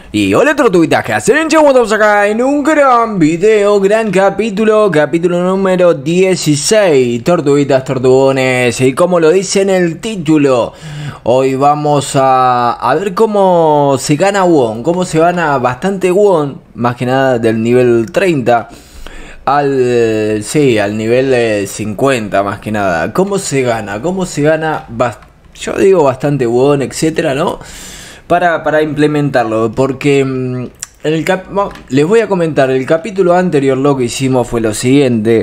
Y hola tortuguitas, ¿qué hacen? Estamos acá en un gran video, gran capítulo número 16. Tortuguitas, tortugones, y como lo dice en el título, hoy vamos a ver cómo se gana won, cómo se gana bastante won, más que nada del nivel 30 al nivel 50, más que nada. ¿Cómo se gana? Yo digo bastante won, etcétera, ¿no? Para implementarlo, porque les voy a comentar, el capítulo anterior lo que hicimos fue lo siguiente.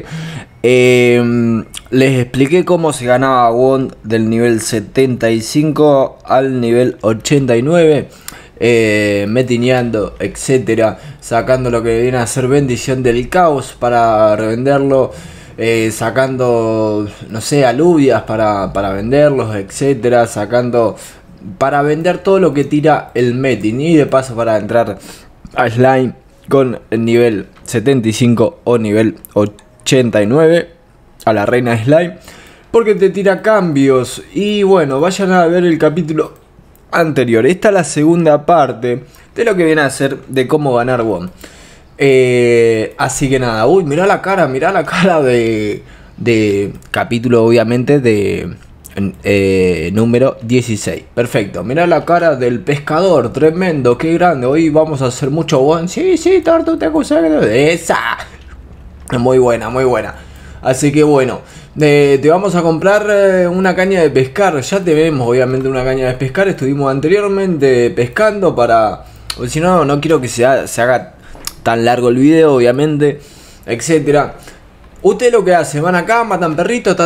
Les expliqué cómo se ganaba won del nivel 75 al nivel 89, metineando, etcétera, sacando lo que viene a ser bendición del caos para revenderlo, sacando, no sé, alubias para venderlos, etcétera, sacando para vender todo lo que tira el metin, y de paso para entrar a slime con el nivel 75 o nivel 89 a la reina slime, porque te tira cambios. Y bueno, vayan a ver el capítulo anterior. Esta es la segunda parte de lo que viene a ser de cómo ganar won. Así que nada, uy, mirá la cara de capítulo, obviamente, de número 16. Perfecto, mirá la cara del pescador, tremendo, qué grande. Hoy vamos a hacer mucho won. Sí, Tortu, te acusé de esa. Muy buena. Así que bueno, te vamos a comprar una caña de pescar. Ya tenemos obviamente una caña de pescar. Estuvimos anteriormente pescando para... Si no, no quiero que se haga tan largo el video, obviamente, etcétera. Ustedes lo que hacen, van acá, matan perritos,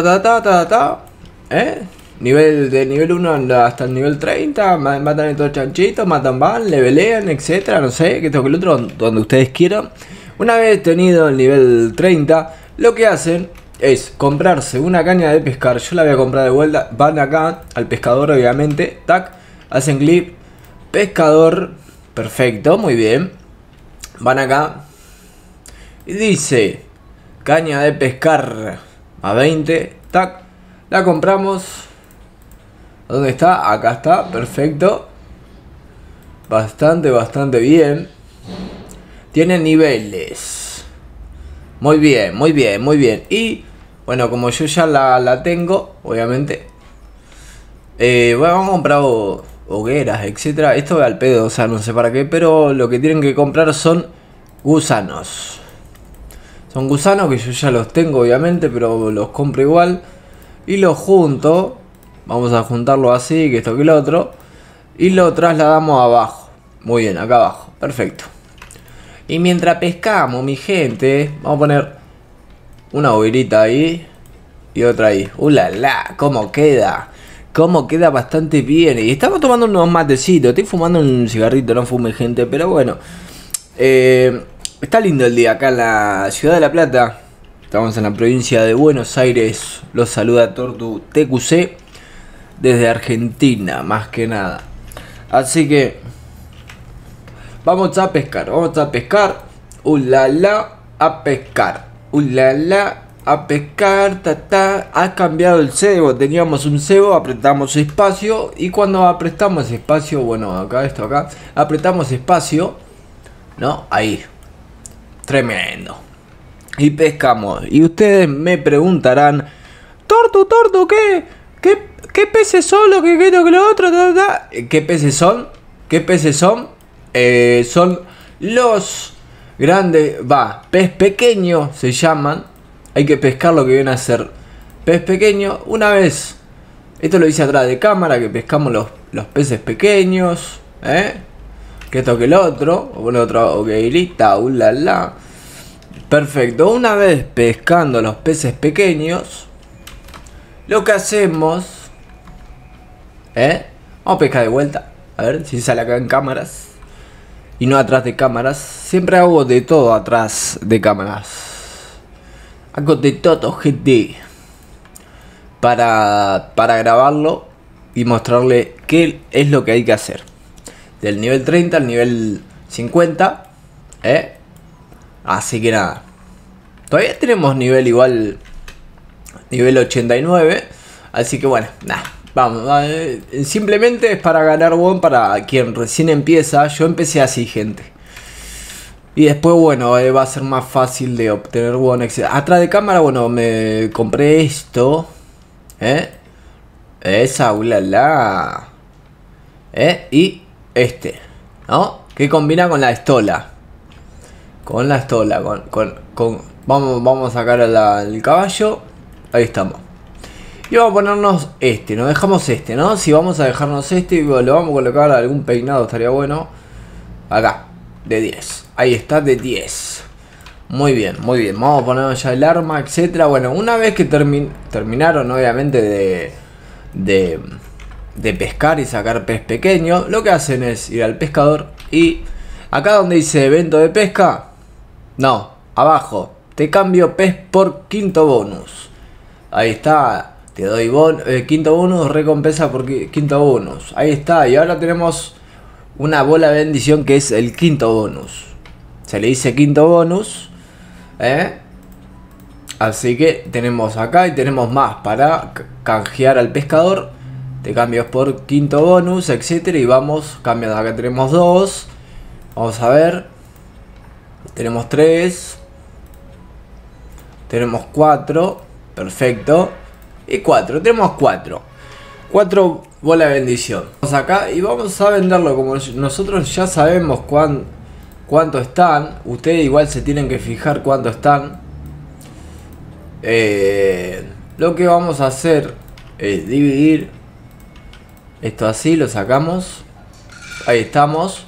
de nivel 1 hasta el nivel 30, matan estos chanchitos, matan van, levelean, etcétera, no sé, que esto que el otro, donde ustedes quieran. Una vez tenido el nivel 30, lo que hacen es comprarse una caña de pescar. Yo la voy a comprar de vuelta. Van acá al pescador, obviamente, tac, hacen clic, pescador, perfecto, muy bien. Van acá y dice caña de pescar a 20, tac, la compramos. ¿Dónde está? Acá está, perfecto. Bastante bien. Tiene niveles. Muy bien. Y bueno, como yo ya la tengo, obviamente, bueno, vamos a comprar hogueras, etcétera. Esto va al pedo, o sea, no sé para qué, pero lo que tienen que comprar son gusanos. Son gusanos que yo ya los tengo, obviamente, pero los compro igual. Y los junto. Vamos a juntarlo así, que esto que lo otro. Y lo trasladamos abajo. Muy bien, acá abajo. Perfecto. Y mientras pescamos, mi gente, vamos a poner una hoguerita ahí y otra ahí. ¡Ulala! ¿Cómo queda? ¿Cómo queda? Bastante bien. Y estamos tomando unos matecitos. Estoy fumando un cigarrito, no fume, gente, pero bueno. Está lindo el día acá en la ciudad de La Plata. Estamos en la provincia de Buenos Aires. Los saluda Tortu TQC desde Argentina, más que nada. Así que vamos a pescar. ¡Ulala! A pescar. ¡Ulala! A pescar. Ha cambiado el cebo. Teníamos un cebo, apretamos espacio. Y cuando apretamos espacio, bueno, acá, apretamos espacio, ¿no? Ahí. Tremendo. Y pescamos. Y ustedes me preguntarán, Tortu, ¿qué peces son? ¿Qué lo otro? ¿Qué peces son? Son los grandes, pez pequeño se llaman. Hay que pescar lo que viene a ser pez pequeño. Una vez, esto lo hice atrás de cámara, que pescamos los peces pequeños, que esto que el otro, o bueno, otra hoguerita, ulala. Perfecto, una vez pescando los peces pequeños, lo que hacemos, vamos a pescar de vuelta, a ver si sale acá en cámaras y no atrás de cámaras. Siempre hago de todo atrás de cámaras. Hago de todo, gente, para grabarlo y mostrarle qué es lo que hay que hacer. Del nivel 30 al nivel 50, así que nada. Todavía tenemos nivel igual, nivel 89. Así que bueno, nada. Vamos, simplemente es para ganar won para quien recién empieza. Yo empecé así, gente. Y después, bueno, va a ser más fácil de obtener won, etc. Atrás de cámara, bueno, me compré esto. Esa, ulala. Y este, ¿no? Que combina con la estola. Con la estola, vamos a sacar el caballo. Ahí estamos. Y vamos a ponernos este, nos dejamos este, ¿no? Si vamos a dejarnos este y lo vamos a colocar algún peinado, estaría bueno. Acá, de 10. Ahí está, de 10. Muy bien, muy bien. Vamos a ponernos ya el arma, etcétera. Bueno, una vez que terminaron, obviamente, de pescar y sacar pez pequeño, lo que hacen es ir al pescador y acá donde dice evento de pesca, no, abajo, te cambio pez por quinto bonus. Ahí está. Te doy quinto bonus, recompensa por quinto bonus. Ahí está, y ahora tenemos una bola de bendición que es el quinto bonus. Se le dice quinto bonus. Así que tenemos acá y tenemos más para canjear al pescador. Te cambios por quinto bonus, etcétera. Y vamos cambiando. Acá tenemos 2. Vamos a ver. Tenemos 3. Tenemos 4. Perfecto. Y 4, tenemos 4 bolas de bendición. Vamos acá y vamos a venderlo. Como nosotros ya sabemos cuánto están, ustedes igual se tienen que fijar cuánto están. Lo que vamos a hacer es dividir esto así, lo sacamos. Ahí estamos.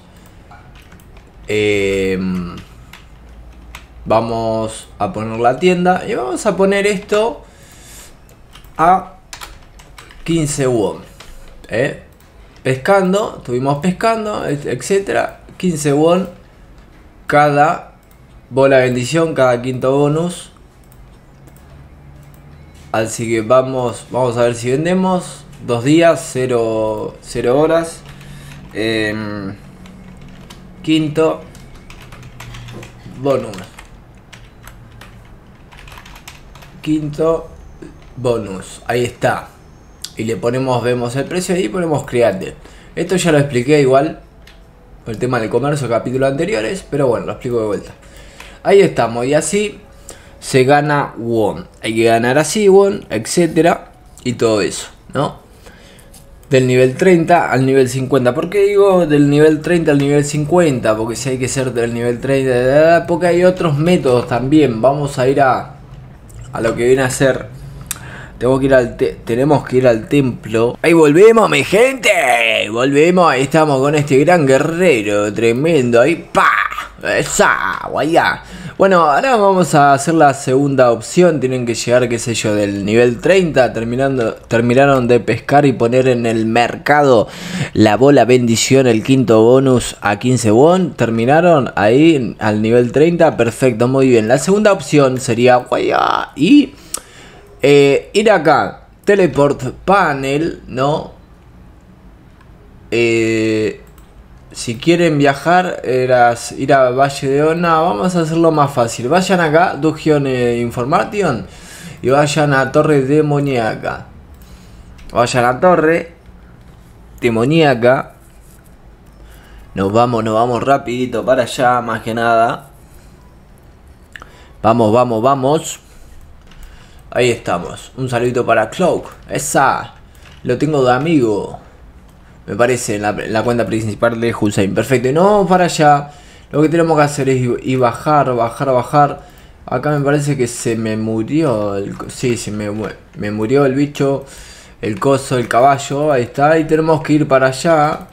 Vamos a poner la tienda y vamos a poner esto a 15 won. Pescando, estuvimos pescando, etcétera. 15 won cada bola de bendición, cada quinto bonus. Así que vamos a ver si vendemos. 2 días, 0 horas. Quinto bonus. Quinto bonus, ahí está. Y le ponemos, vemos el precio y ponemos create. Esto ya lo expliqué igual, el tema del comercio, capítulos anteriores, pero bueno, lo explico de vuelta. Ahí estamos, y así se gana won. Hay que ganar así won, etcétera, y todo eso, ¿no? Del nivel 30 al nivel 50. ¿Por qué digo del nivel 30 al nivel 50? Porque si hay que ser del nivel 30, porque hay otros métodos también. Vamos a ir a lo que viene a ser. Tenemos que ir al templo. Ahí volvemos, mi gente. Volvemos, ahí estamos con este gran guerrero. Tremendo, ahí pa. Esa, guaya. Bueno, ahora vamos a hacer la segunda opción. Tienen que llegar, qué sé yo, del nivel 30. Terminaron de pescar y poner en el mercado la bola bendición, el quinto bonus a 15 won. Terminaron ahí al nivel 30. Perfecto, muy bien. La segunda opción sería guaya. Y ir acá, teleport panel, ¿no? Si quieren viajar, ir a Valle de Ona, vamos a hacerlo más fácil. Vayan acá, Dungeon Information, y vayan a Torre Demoníaca. Vayan a Torre Demoníaca. Nos vamos rapidito para allá, más que nada. Vamos. Ahí estamos. Un saludito para Cloak. Esa. Lo tengo de amigo. Me parece en la cuenta principal de Hussein. Perfecto. Y no para allá. Lo que tenemos que hacer es ir bajar. Acá me parece que se me murió. Sí, me murió el bicho. El coso, el caballo. Ahí está. Y tenemos que ir para allá.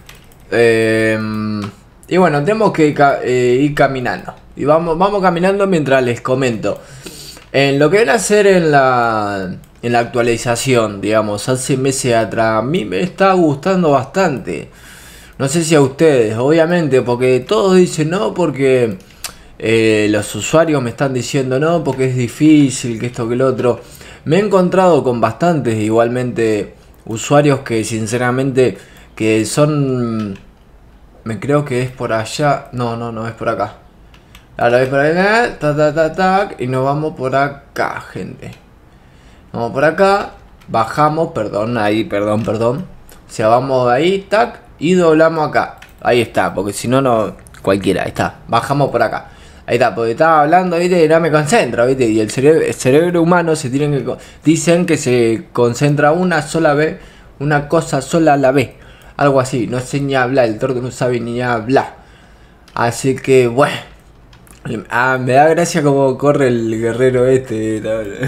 Y bueno, tenemos que ir caminando. Y vamos caminando mientras les comento. En lo que viene a ser en la actualización, digamos, hace meses atrás, a mí me está gustando bastante. No sé si a ustedes, obviamente, porque todos dicen no, porque los usuarios me están diciendo no, porque es difícil, que esto, que lo otro. Me he encontrado con bastantes, igualmente, usuarios que sinceramente, que son... Me creo que es por allá, no, es por acá. Ahora es por acá, y nos vamos por acá, gente. Vamos por acá bajamos, perdón, ahí, perdón. O sea, vamos ahí, tac, y doblamos acá. Ahí está, porque si no, no, cualquiera, ahí está. Bajamos por acá. Ahí está, porque estaba hablando, ¿viste? Y no me concentro, ¿viste? Y el cerebro humano dicen que se concentra una sola vez, una cosa sola a la vez. Algo así, no sé ni hablar, el torto no sabe ni hablar. Así que, bueno. Me da gracia como corre el guerrero este.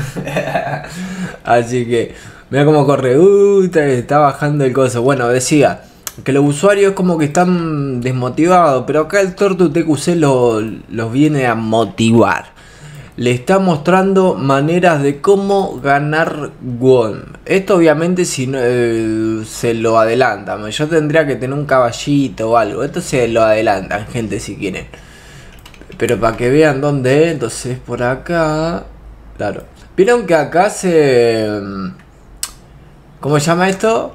Así que, mira cómo corre. Está bajando el coso. Bueno, decía que los usuarios como que están desmotivados, pero acá el Tortu TQC los viene a motivar. Le está mostrando maneras de cómo ganar won. Esto obviamente si no, se lo adelantan. Yo tendría que tener un caballito o algo. Esto se lo adelantan, gente, si quieren. Pero para que vean dónde es, entonces por acá. Claro. Vieron que acá se... ¿Cómo se llama esto?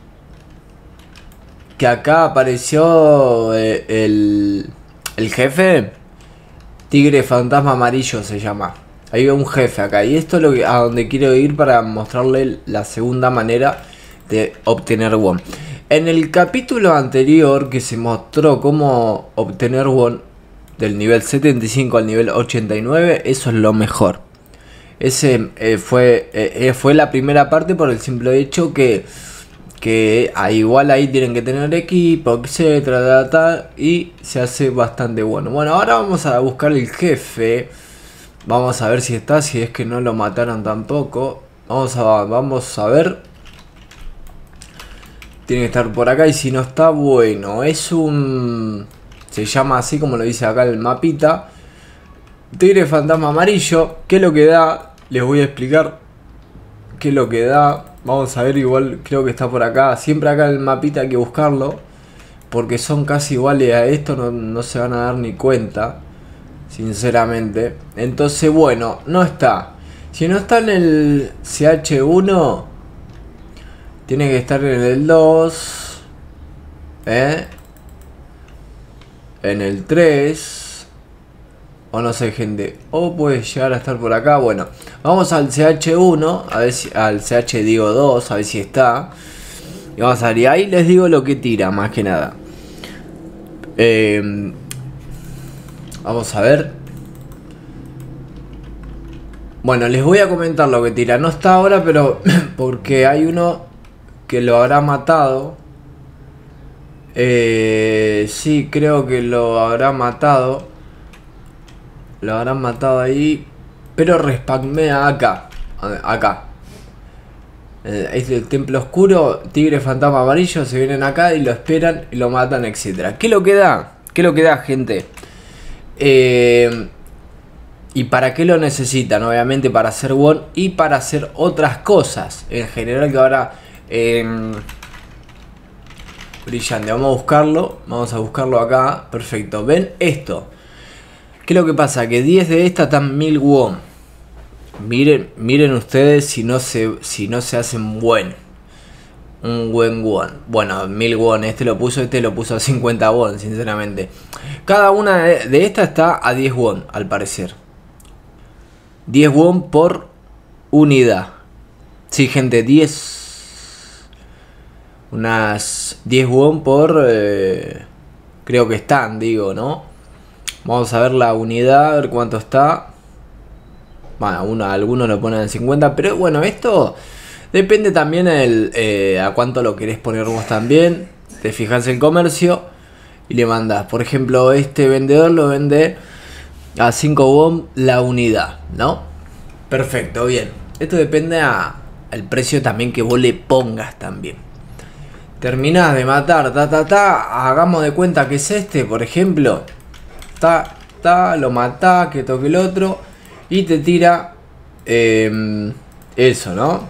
Que acá apareció el jefe. Tigre fantasma amarillo se llama. Hay un jefe acá. Y esto es lo que, a donde quiero ir para mostrarle la segunda manera de obtener won. En el capítulo anterior que se mostró cómo obtener won del nivel 75 al nivel 89, eso es lo mejor. Ese fue la primera parte por el simple hecho que igual ahí tienen que tener equipo, etcétera, y se hace bastante bueno. Bueno, ahora vamos a buscar el jefe. Vamos a ver si está, si es que no lo mataron tampoco. Vamos a ver. Tiene que estar por acá y si no está, bueno, es un... Se llama así como lo dice acá el mapita. Tigre fantasma amarillo. ¿Qué es lo que da? Les voy a explicar qué es lo que da. Vamos a ver, igual creo que está por acá. Siempre acá el mapita hay que buscarlo, porque son casi iguales a esto. No se van a dar ni cuenta, sinceramente. Entonces bueno, no está. Si no está en el CH1, tiene que estar en el 2, en el 3, o no sé, gente, o puede llegar a estar por acá. Bueno, vamos al CH1, a ver si, al CH digo 2, a ver si está. Y vamos a ver, y ahí les digo lo que tira, más que nada. Vamos a ver. Bueno, les voy a comentar lo que tira. No está ahora, pero porque hay uno que lo habrá matado. Sí, creo que lo habrá matado. Lo habrán matado ahí. Pero respamea acá. Acá. Es el templo oscuro. Tigre fantasma amarillo. Se vienen acá y lo esperan y lo matan, etcétera. ¿Qué es lo que da? ¿Qué es lo que da, gente? ¿Y para qué lo necesitan? Obviamente para hacer won y para hacer otras cosas. En general que ahora... brillante. Vamos a buscarlo. Vamos a buscarlo acá. Perfecto. ¿Ven esto? ¿Qué es lo que pasa? Que 10 de estas están 1000 won. Miren ustedes si no se hacen un buen won. Bueno, 1000 won. Este lo puso a 50 won, sinceramente. Cada una de estas está a 10 won, al parecer. 10 won por unidad. Sí, gente, 10. Unas 10 won por... creo que están, digo, ¿no? Vamos a ver la unidad, a ver cuánto está. Bueno, algunos lo ponen en 50, pero bueno, esto depende también a cuánto lo querés poner vos también. Te fijas el comercio y le mandás. Por ejemplo, este vendedor lo vende a 5 won la unidad, ¿no? Perfecto, bien. Esto depende al precio también que vos le pongas también. Terminás de matar, hagamos de cuenta que es este, por ejemplo. Lo matás, que toque el otro y te tira eso, ¿no?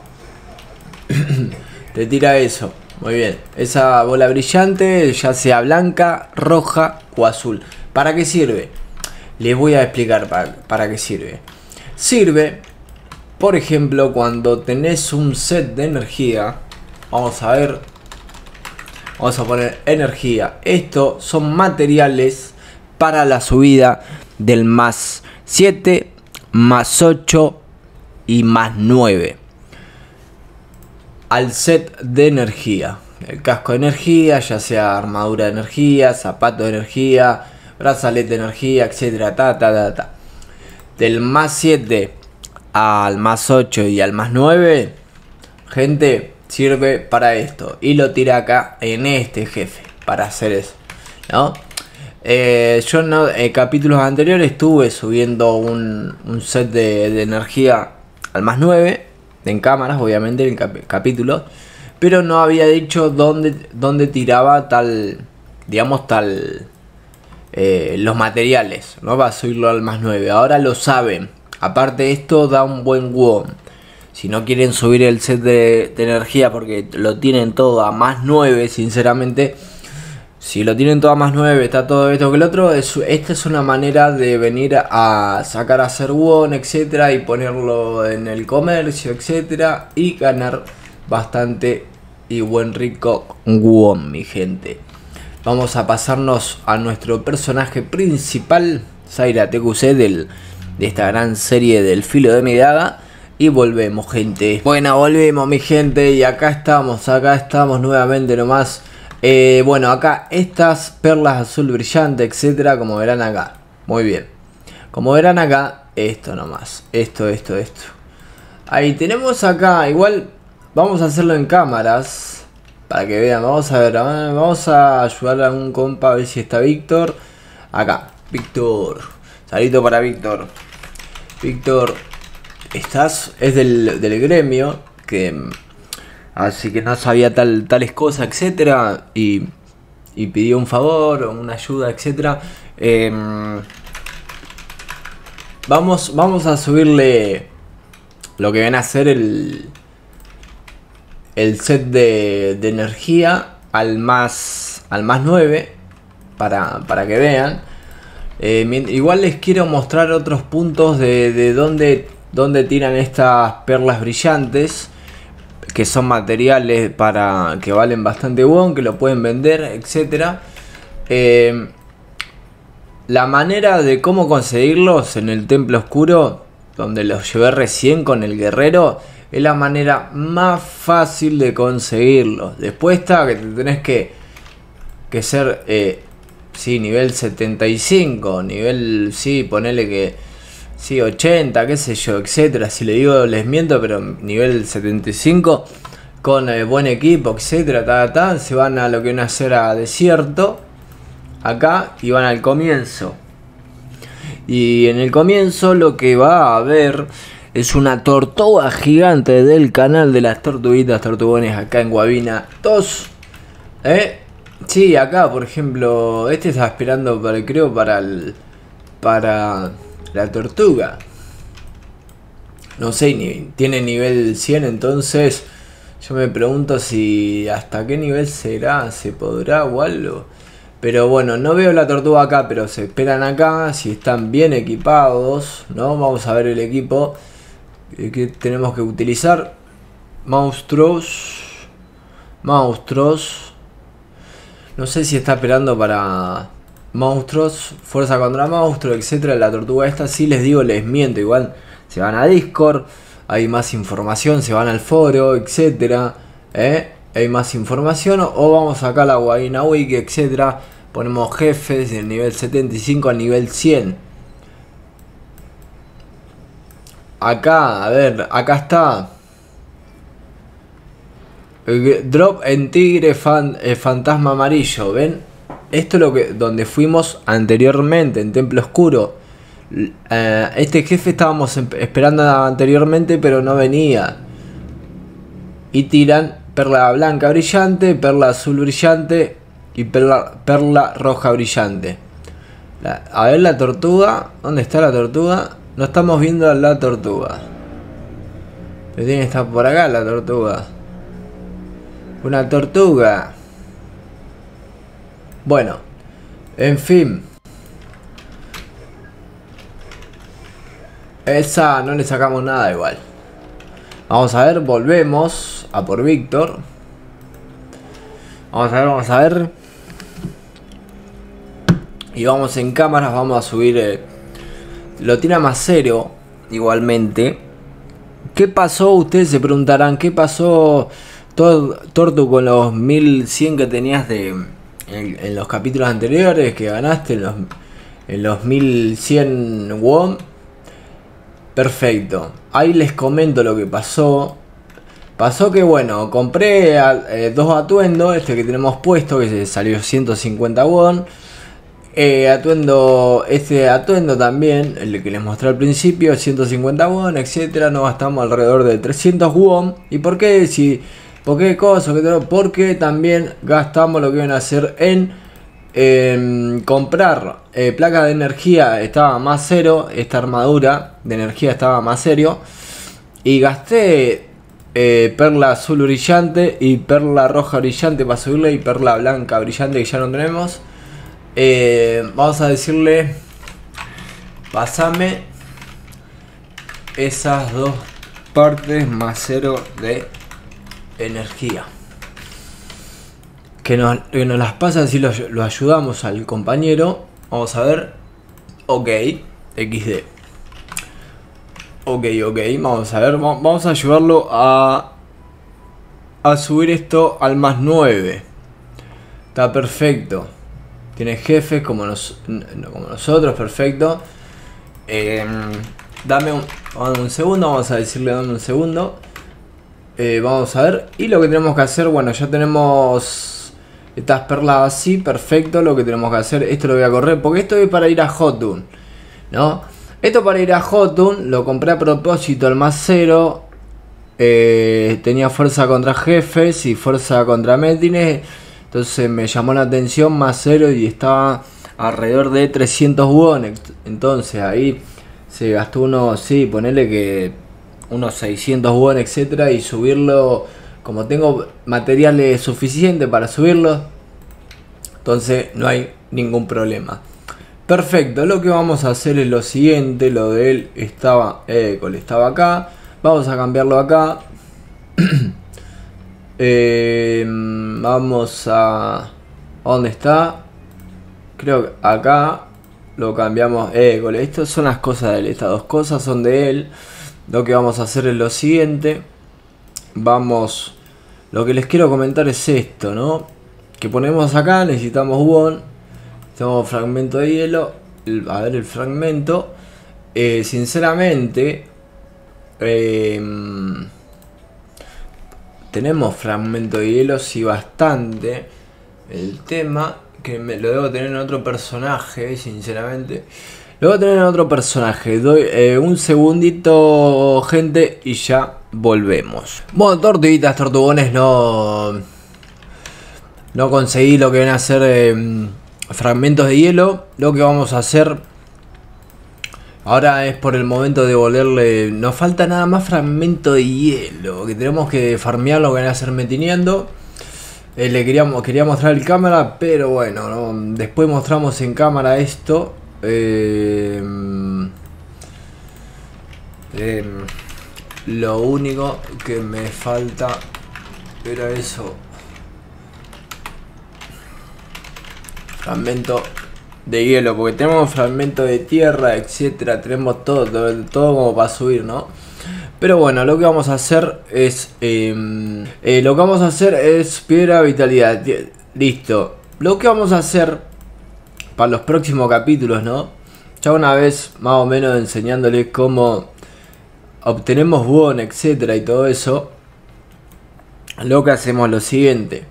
Te tira eso. Muy bien. Esa bola brillante, ya sea blanca, roja o azul. ¿Para qué sirve? Les voy a explicar para qué sirve. Sirve, por ejemplo, cuando tenés un set de energía. Vamos a ver. Vamos a poner energía. Estos son materiales para la subida del más 7, más 8 y más 9. al set de energía. El casco de energía, ya sea armadura de energía, zapato de energía, brazalete de energía, etcétera, Del más 7 al más 8 y al más 9, gente, sirve para esto. Y lo tira acá en este jefe para hacer eso, ¿no? Yo en capítulos anteriores estuve subiendo un set de energía al más 9 en cámaras, obviamente en capítulos, pero no había dicho dónde tiraba los materiales, ¿no? Va a subirlo al más 9. Ahora lo saben. Aparte, esto da un buen WOM. Si no quieren subir el set de energía porque lo tienen todo a más 9, sinceramente, si lo tienen todo a más 9, está todo esto que el otro. Esta es una manera de venir a sacar a hacer WOM, etcétera, y ponerlo en el comercio, etcétera, y ganar bastante y buen rico WOM, mi gente. Vamos a pasarnos a nuestro personaje principal, Zyra TQC, de esta gran serie del filo de mi daga. Y volvemos, gente. Bueno, volvemos, mi gente. Y acá estamos nuevamente nomás. Bueno, acá estas perlas azul brillante, etcétera, como verán acá. Muy bien. Como verán acá, esto nomás. Esto. Ahí tenemos acá, igual vamos a hacerlo en cámaras para que vean. Vamos a ver, vamos a ayudar a un compa a ver si está Víctor. Acá, Víctor. Saludito para Víctor. Víctor, estás, es del gremio, así que no sabía tales cosas, etcétera, y pidió un favor o una ayuda, etcétera. Vamos a subirle lo que viene a ser el set de energía al más 9 para que vean. Igual les quiero mostrar otros puntos de dónde tiran estas perlas brillantes, que son materiales que valen bastante bon, que lo pueden vender, etcétera. La manera de cómo conseguirlos en el templo oscuro, donde los llevé recién con el guerrero, es la manera más fácil de conseguirlos. Después está que te tenés que ser sí, nivel 75, nivel, sí, ponele que sí, 80, qué sé yo, etcétera. Si le digo les miento, pero nivel 75 con buen equipo, etcétera, se van a lo que viene a ser a desierto acá y van al comienzo. Y en el comienzo lo que va a haber es una tortuga gigante del canal de las tortuguitas tortugones acá en Guavina 2. Sí, acá por ejemplo, este está esperando para la tortuga. No sé, tiene nivel 100, entonces yo me pregunto si hasta qué nivel será, se podrá o algo. Pero bueno, no veo la tortuga acá, pero se esperan acá, si están bien equipados, ¿no? Vamos a ver el equipo que tenemos que utilizar. Monstruos. No sé si está esperando para monstruos, fuerza contra monstruos, etcétera. La tortuga esta, sí les digo, les miento. Igual se van a Discord, hay más información, se van al foro, etcétera. Hay más información. O vamos acá a la Guavina Wiki, etcétera. Ponemos jefes del nivel 75 al nivel 100. Acá, a ver, acá está. Drop en tigre fantasma amarillo. ¿Ven? Esto es donde fuimos anteriormente, en Templo Oscuro. Este jefe estábamos esperando anteriormente, pero no venía. Y tiran perla blanca brillante, perla azul brillante y perla roja brillante. A ver la tortuga. ¿Dónde está la tortuga? No estamos viendo a la tortuga. Pero tiene que estar por acá la tortuga. Una tortuga. Bueno, en fin. Esa no le sacamos nada igual. Vamos a ver, volvemos a por Víctor. Vamos a ver. Y vamos en cámaras, vamos a subir. Lo tira más cero, igualmente. ¿Qué pasó? Ustedes se preguntarán, ¿qué pasó Tortu, con los 1100 que tenías en los capítulos anteriores que ganaste en los 1100 won. Perfecto. Ahí les comento lo que pasó. Pasó que bueno, compré dos atuendos. Este que tenemos puesto, que se salió 150 won. Este atuendo también, el que les mostré al principio, 150 won, etcétera. Nos gastamos alrededor de 300 won. ¿Y por qué? ¿Por qué cosa? Porque también gastamos lo que iban a hacer en comprar placas de energía. Estaba más cero. Esta armadura de energía estaba más serio. Y gasté perla azul brillante y perla roja brillante para subirle, y perla blanca brillante que ya no tenemos. Vamos a decirle: pásame esas dos partes más cero de energía. Que nos las pasa, así lo ayudamos al compañero. Vamos a ver. Ok, XD. Ok, vamos a ver. Vamos a ayudarlo a subir esto al más 9. Está perfecto. Tiene jefes como nosotros, perfecto. Dame un segundo, vamos a decirle dame un segundo. Vamos a ver. Y lo que tenemos que hacer, bueno, ya tenemos estas perlas así, perfecto. Lo que tenemos que hacer, esto lo voy a correr, porque esto es para ir a Jotun, ¿no? Esto para ir a Jotun, lo compré a propósito al más 0. Tenía fuerza contra jefes y fuerza contra métines. Entonces me llamó la atención más 0 y estaba alrededor de 300 won. Entonces ahí se gastó ponele que unos 600 won, etcétera. Y subirlo, como tengo materiales suficientes para subirlo, entonces no hay ningún problema. Perfecto, lo que vamos a hacer es lo siguiente. Lo de él estaba acá. Vamos a cambiarlo acá. Vamos a... ¿Dónde está? Creo que acá lo cambiamos. Estas son las cosas de él. Estas dos cosas son de él. Lo que vamos a hacer es lo siguiente. Lo que les quiero comentar es esto, ¿no? Que ponemos acá, necesitamos won. Tenemos fragmento de hielo. A ver el fragmento. Sinceramente... tenemos fragmento de hielo, sí, bastante. El tema que lo debo tener en otro personaje, sinceramente. Lo debo tener en otro personaje. Doy un segundito, gente, y ya volvemos. Bueno, tortuguitas, tortugones, no conseguí lo que vienen a ser fragmentos de hielo. Lo que vamos a hacer ahora es por el momento de devolverle. Nos falta nada más fragmento de hielo, que tenemos que farmear lo que van a hacer metineando. Le quería mostrar el cámara, pero bueno, ¿no? Después mostramos en cámara esto. Lo único que me falta era eso. Fragmento de hielo, porque tenemos fragmento de tierra, etcétera, tenemos todo como para subir, ¿no? Pero bueno, lo que vamos a hacer es piedra vitalidad. Listo. Lo que vamos a hacer para los próximos capítulos, ¿no? Ya una vez más o menos enseñándoles cómo obtenemos won, etcétera, y todo eso. Lo que hacemos es lo siguiente.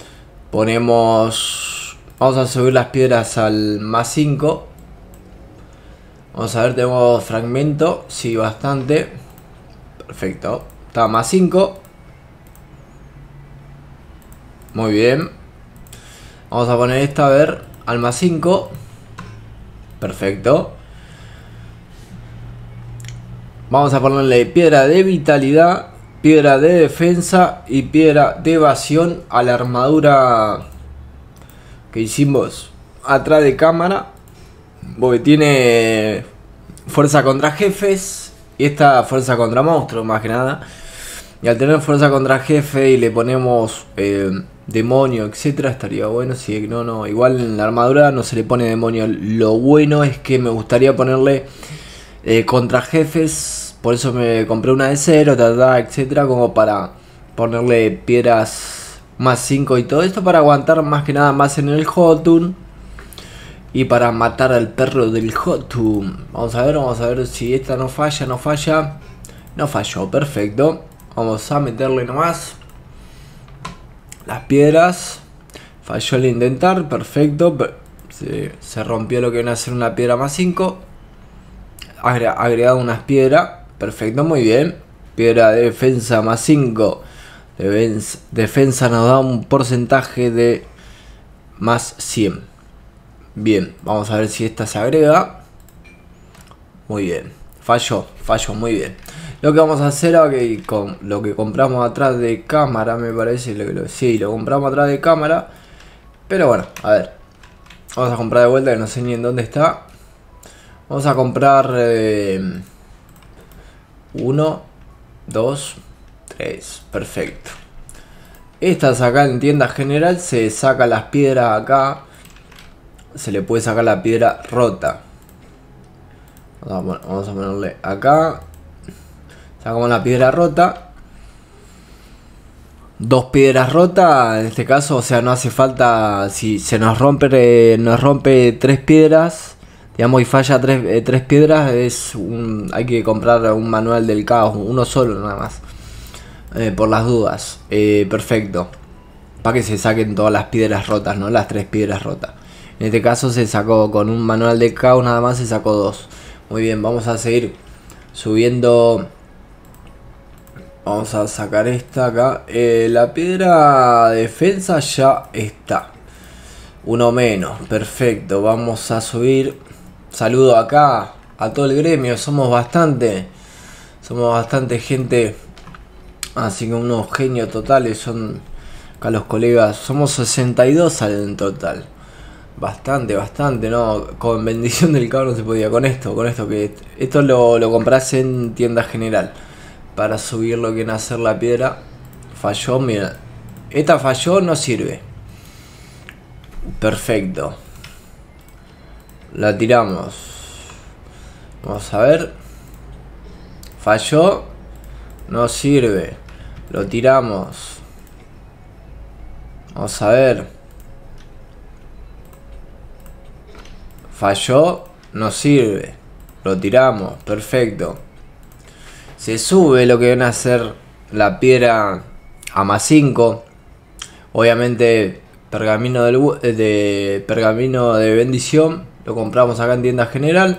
Vamos a subir las piedras al más 5. Vamos a ver, tenemos fragmento. Sí, bastante. Perfecto. Está más 5. Muy bien. Vamos a poner esta, a ver, al más 5. Perfecto. Vamos a ponerle piedra de vitalidad, piedra de defensa y piedra de evasión a la armadura que hicimos atrás de cámara, porque tiene fuerza contra jefes y esta fuerza contra monstruos más que nada. Y al tener fuerza contra jefe y le ponemos demonio, etcétera, estaría bueno. Si no, igual en la armadura no se le pone demonio. Lo bueno es que me gustaría ponerle contra jefes, por eso me compré una de 0, etcétera, como para ponerle piedras más 5 y todo esto para aguantar más que nada más en el Jotun. Y para matar al perro del Jotun. Vamos a ver si esta no falla, no falla. No falló, perfecto. Vamos a meterle nomás las piedras. Falló el intentar, perfecto. Se rompió lo que viene a ser una piedra más 5. Agregado unas piedras. Perfecto, muy bien. Piedra de defensa más 5. Defensa nos da un porcentaje de más 100. Bien, vamos a ver si esta se agrega. Muy bien. Falló, muy bien. Lo que vamos a hacer es con lo que compramos atrás de cámara, me parece. Sí, lo compramos atrás de cámara. Pero bueno, a ver. Vamos a comprar de vuelta, que no sé ni en dónde está. Vamos a comprar 1, 2, 3. Perfecto. Estas acá en tienda general se saca las piedras acá. Se le puede sacar la piedra rota. Vamos a ponerle acá. Sacamos la piedra rota. 2 piedras rotas. En este caso, o sea, no hace falta. Si se nos rompe 3 piedras, digamos, y falla 3 piedras, hay que comprar un manual del caos. Uno solo nada más. Por las dudas. Perfecto. Para que se saquen todas las piedras rotas, no las 3 piedras rotas. En este caso se sacó con un manual de caos, nada más se sacó 2. Muy bien, vamos a seguir subiendo. Vamos a sacar esta acá. La piedra defensa ya está. Uno menos, perfecto. Vamos a subir. Saludo acá a todo el gremio. Somos bastante gente. Así que unos genios totales son acá los colegas. Somos 62 en total. Bastante, ¿no? Con bendición del cabrón no se podía. Con esto que esto lo compras en tienda general. Para subir lo que viene a hacer la piedra. Falló, mira. Esta falló, no sirve. Perfecto. La tiramos. Vamos a ver. Falló. No sirve. Lo tiramos. Vamos a ver. Falló, no sirve. Lo tiramos, perfecto. Se sube lo que viene a ser la piedra a más 5. Obviamente pergamino pergamino de bendición. Lo compramos acá en tienda general.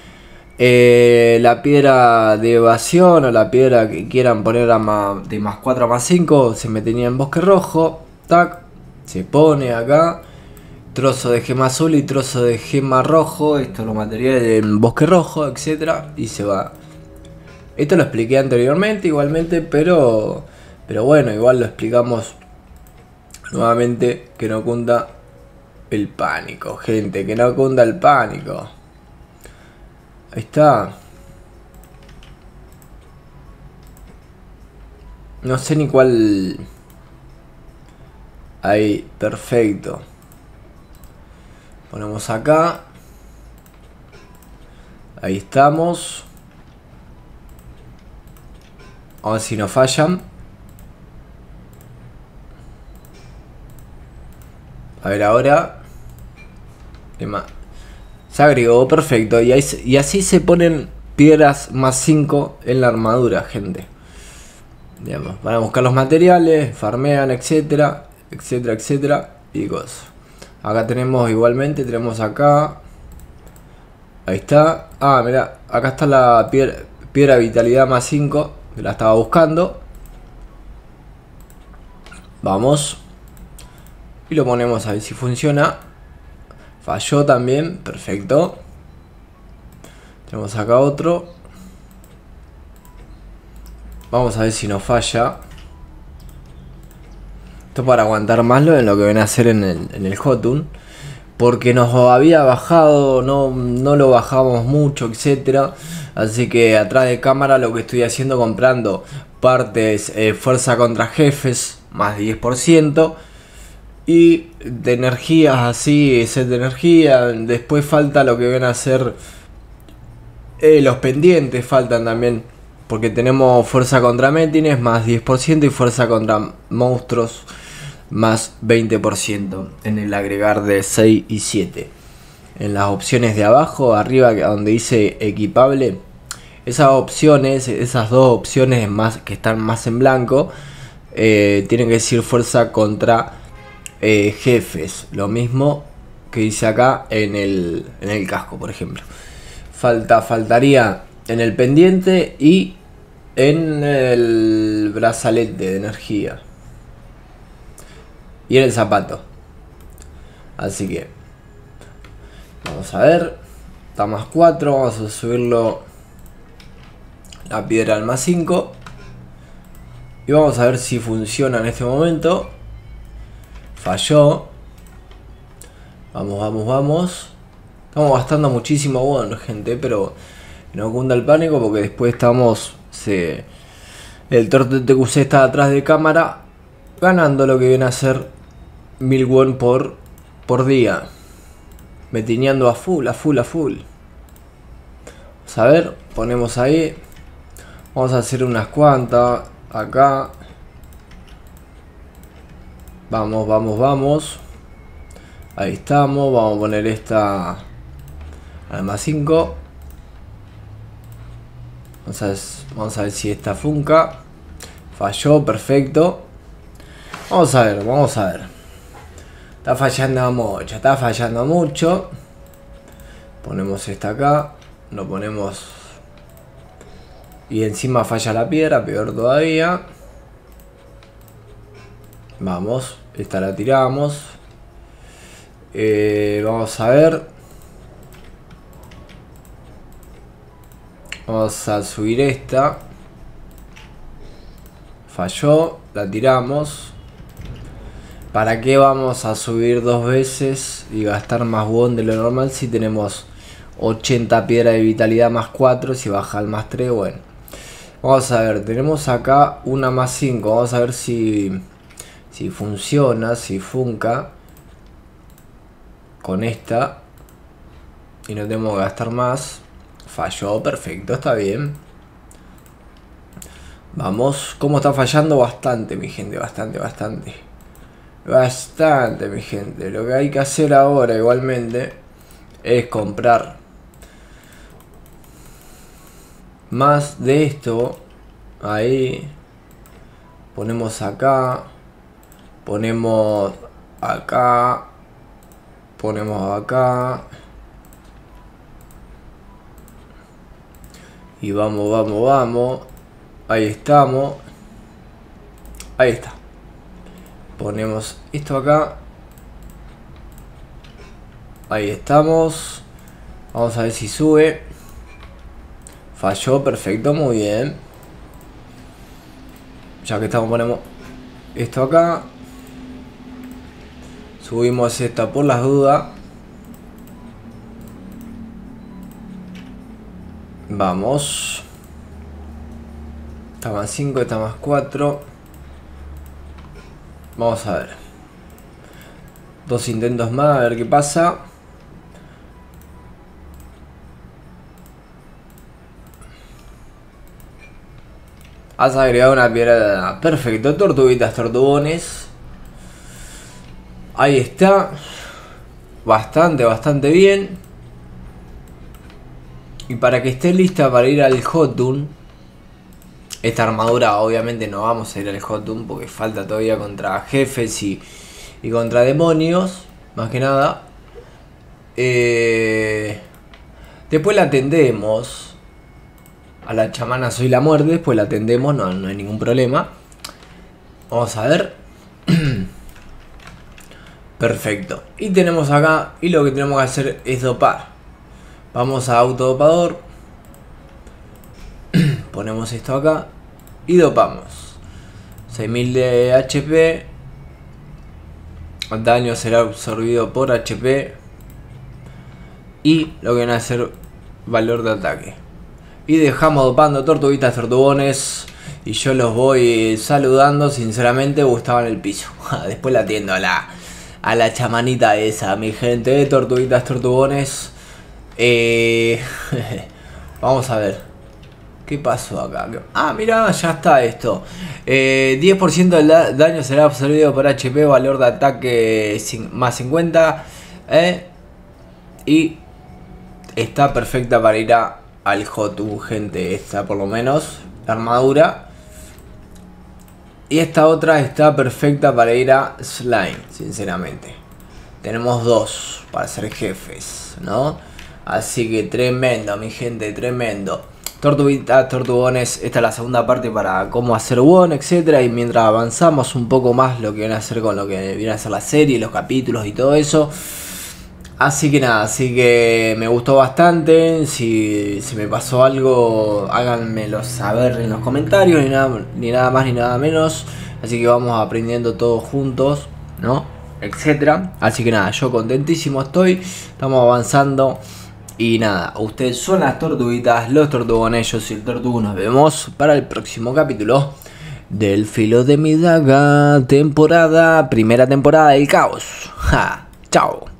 La piedra de evasión o la piedra que quieran poner de más 4 a más 5 se metería en bosque rojo. Tac, se pone acá. Trozo de gema azul y trozo de gema rojo. Esto lo materiales en bosque rojo, etcétera. Y se va. Esto lo expliqué anteriormente igualmente, pero bueno, igual lo explicamos nuevamente. Que no cunda el pánico, gente, que no cunda el pánico. Ahí está. No sé ni cuál. Ahí, perfecto. Ponemos acá. Ahí estamos. A ver si no fallan. A ver ahora. Se agregó, perfecto. Y así se ponen piedras más 5 en la armadura, gente. Digamos, van a buscar los materiales, farmean, etcétera, etcétera, etcétera. Y cosas. Acá tenemos igualmente, tenemos acá. Ahí está. Ah, mira, acá está la piedra vitalidad más 5. Que la estaba buscando. Vamos. Y lo ponemos a ver si funciona. Falló también, perfecto. Tenemos acá otro. Vamos a ver si nos falla. Esto para aguantar más en lo que viene a hacer en el Jotun. Porque nos había bajado, no lo bajamos mucho, etcétera. Así que atrás de cámara lo que estoy haciendo, comprando partes fuerza contra jefes, más 10%. Y de energías así, set de energía. Después falta lo que viene a ser los pendientes, faltan también Porque tenemos fuerza contra métines más 10% y fuerza contra monstruos más 20% en el agregar de 6 y 7. En las opciones de abajo, arriba donde dice equipable, esas opciones, esas dos opciones más que están más en blanco, tienen que decir fuerza contra jefes. Lo mismo que dice acá en el casco, por ejemplo. Faltaría en el pendiente y en el brazalete de energía. Y en el zapato. Así que vamos a ver. Está más 4. Vamos a subirlo la piedra al más 5. Y vamos a ver si funciona en este momento. Falló. Vamos, vamos, vamos. Estamos gastando muchísimo bueno, gente, pero no cunda el pánico porque después estamos... el Torto TQC está atrás de cámara ganando lo que viene a ser 1000 won por día. Metineando a full, a full, a full. Vamos a ver, ponemos ahí. Vamos a hacer unas cuantas acá. Vamos, vamos, vamos. Ahí estamos, vamos a poner esta al más 5. Vamos a ver si esta funca. Falló, perfecto. Vamos a ver, vamos a ver. Está fallando mucho, está fallando mucho. Ponemos esta acá. Lo ponemos. Y encima falla la piedra, peor todavía. Vamos, esta la tiramos. Vamos a ver. Vamos a subir esta. Falló, la tiramos. ¿Para qué vamos a subir dos veces y gastar más won de lo normal si tenemos 80 piedras de vitalidad más 4? Si baja al más 3, bueno. Vamos a ver, tenemos acá una más 5. Vamos a ver si funciona, si funca con esta. Y no tenemos que gastar más. Falló, perfecto, está bien. Vamos, ¿cómo está fallando? Bastante, mi gente, bastante, bastante. Bastante, mi gente. Lo que hay que hacer ahora igualmente es comprar más de esto. Ahí. Ponemos acá. Ponemos acá. Ponemos acá. Y vamos, vamos, vamos. Ahí estamos. Ahí está. Ponemos esto acá. Ahí estamos. Vamos a ver si sube. Falló, perfecto, muy bien. Ya que estamos, ponemos esto acá. Subimos esta por las dudas. Vamos. Está más 5, está más 4. Vamos a ver. Dos intentos más, a ver qué pasa. Has agregado una piedra. Perfecto, tortuguitas, tortugones. Ahí está. Bastante, bastante bien. Y para que esté lista para ir al Jotun. Esta armadura obviamente no vamos a ir al Jotun porque falta todavía contra jefes y contra demonios. Más que nada. Después la atendemos. A la chamana soy la muerte. Después la atendemos, no hay ningún problema. Vamos a ver. Perfecto. Y tenemos acá. Y lo que tenemos que hacer es dopar. Vamos a autodopador. Ponemos esto acá. Y dopamos. 6000 de HP. Daño será absorbido por HP. Y lo que viene a ser valor de ataque. Y dejamos dopando tortuguitas, tortugones. Y yo los voy saludando. Sinceramente gustaban el piso. Después la atiendo a la chamanita esa, mi gente. Tortuguitas, tortugones. Vamos a ver. ¿Qué pasó acá? Ah, mira, ya está esto. 10% del daño será absorbido por HP, valor de ataque más 50. Y está perfecta para ir al Hotu, gente. Esta por lo menos, la armadura. Y esta otra está perfecta para ir a Slime, sinceramente. Tenemos dos para ser jefes, ¿no? Así que tremendo, mi gente, tremendo. Tortuguitas, tortugones, esta es la segunda parte para cómo hacer won, etcétera. Y mientras avanzamos un poco más lo que viene a hacer con lo que viene a ser la serie, los capítulos y todo eso. Así que nada, así que me gustó bastante. Si me pasó algo, háganmelo saber en los comentarios, ni nada más ni nada menos. Así que vamos aprendiendo todos juntos, ¿no? Etcétera. Así que nada, yo contentísimo estoy. Estamos avanzando. Y nada, ustedes son las tortuguitas, los tortugones, yo soy el tortugo. Nos vemos para el próximo capítulo del Filo de mi Daga, primera temporada del caos. Ja, chao.